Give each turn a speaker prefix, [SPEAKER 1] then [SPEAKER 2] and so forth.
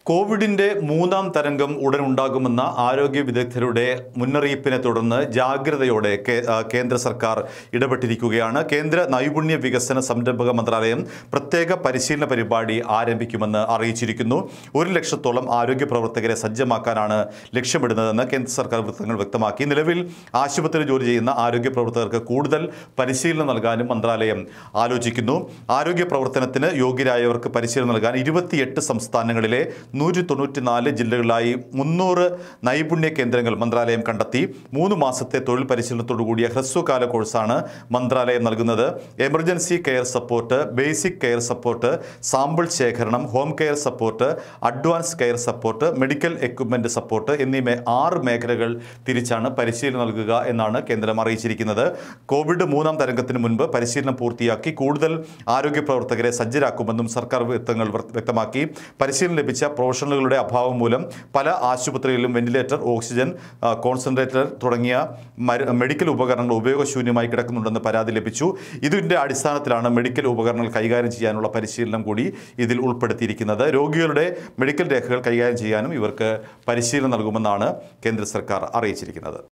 [SPEAKER 1] കോവിഡിന്റെ മൂന്നാം തരംഗം ഉടൻ ഉണ്ടാകുമെന്ന ആരോഗ്യ വിദഗ്ധരുടെ മുന്നറിയിപ്പിനെ തുടർന്ന് ജാഗ്രതയോടെ കേന്ദ്ര സർക്കാർ ഇടപെട്ടിരിക്കുകയാണ്. കേന്ദ്ര നൈപുണ്യ വികസന സംരംഭക മന്ത്രാലയം പ്രത്യേക പരിശീലന പരിപാടി ആരംഭിക്കുമെന്ന് അറിയിച്ചിരിക്കുന്നു. 1,00,000-ഓളം ആരോഗ്യ പ്രവർത്തകരെ സജ്ജമാക്കാനാണ് ലക്ഷ്യമിടുന്നതെന്ന് കേന്ദ്ര സർക്കാർ വൃത്തങ്ങൾ വ്യക്തമാക്കി. നിലവിൽ ആശുപത്രിയിൽ ജോലി ചെയ്യുന്ന ആരോഗ്യ പ്രവർത്തകർക്ക് കൂടുതൽ പരിശീലനം നൽകാനും മന്ത്രാലയം ആലോചിക്കുന്നു. ആരോഗ്യ പ്രവർത്തനത്തിന് യോഗ്യരായവർക്ക് പരിശീലനം നൽകാൻ 28 സംസ്ഥാനങ്ങളിലെ 194 ജില്ലകളിലായി 300 നൈപുണ്യ കേന്ദ്രങ്ങൾ മന്ത്രാലയം കണ്ടെത്തി. 3 മാസത്തെ തൊഴിൽ പരിശീലനത്തോടുകൂടിയ ഹ്രസ്വകാല കോഴ്സാണ് മന്ത്രാലയം നൽകുന്നത്. Emergency care support, basic care support, sample ശേഖരണം, home care support, advance care support, medical equipment support എന്നീ 6 മേഖലകൾ തിരിച്ചാണ് പരിശീലനം നൽകുക എന്നാണ് കേന്ദ്രം അറിയിച്ചിരിക്കുന്നത്. കോവിഡ് മൂന്നാം തരംഗത്തിന് മുൻപ് പരിശീലനം പൂർത്തിയാക്കി കൂടുതൽ ആരോഗ്യ പ്രവർത്തകരെ സജ്ജരാക്കുമെന്നും സർക്കാർ വൃത്തങ്ങൾ വ്യക്തമാക്കി. പരിശീലനം ലഭിച്ച പ്രൊഫഷണലുകളുടെ അഭാവം മൂലം പല ആശുപത്രികളിലും വെന്റിലേറ്റർ, ഓക്സിജൻ കോൺസെൻട്രേറ്റർ തുടങ്ങിയ മെഡിക്കൽ ഉപകരണങ്ങൾ ഉപയോഗശൂന്യമായി കിടക്കുന്നുണ്ടെന്ന് പരാതി ലഭിച്ചു. ഇതിൻ്റെ അടിസ്ഥാനത്തിലാണ് മെഡിക്കൽ ഉപകരണങ്ങൾ കൈകാര്യം ചെയ്യാനുള്ള പരിശീലനം കൂടി ഇതിൽ ഉൾപ്പെടുത്തിയിരിക്കുന്നത്. രോഗികളുടെ മെഡിക്കൽ രേഖകൾ കൈകാര്യം ചെയ്യാനും ഇവർക്ക് പരിശീലനം നൽകുമെന്നാണ് കേന്ദ്ര സർക്കാർ അറിയിച്ചിരിക്കുന്നത്.